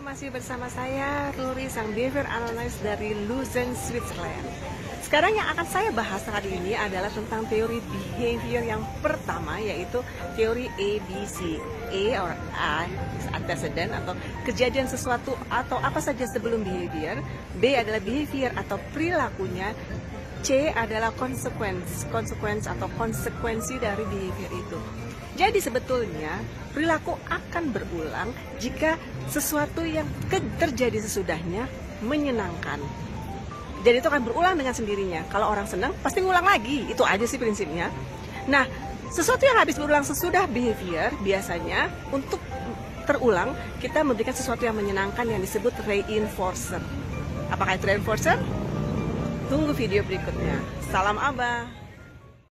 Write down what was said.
masih bersama saya, Ruri, sang behavior analyst dari Lucerne, Switzerland. Sekarang yang akan saya bahas kali ini adalah tentang teori behavior yang pertama, yaitu teori ABC. A or A is antecedent atau kejadian sesuatu atau apa saja sebelum behavior. B adalah behavior atau perilakunya. C adalah konsekuensi atau konsekuensi dari behavior itu. Jadi sebetulnya perilaku akan berulang jika sesuatu yang terjadi sesudahnya menyenangkan. Jadi itu akan berulang dengan sendirinya. Kalau orang senang pasti ngulang lagi, itu aja sih prinsipnya. Nah, sesuatu yang habis berulang sesudah behavior biasanya untuk terulang kita memberikan sesuatu yang menyenangkan yang disebut reinforcer. Apakah itu reinforcer? Tunggu video berikutnya. Salam Abah.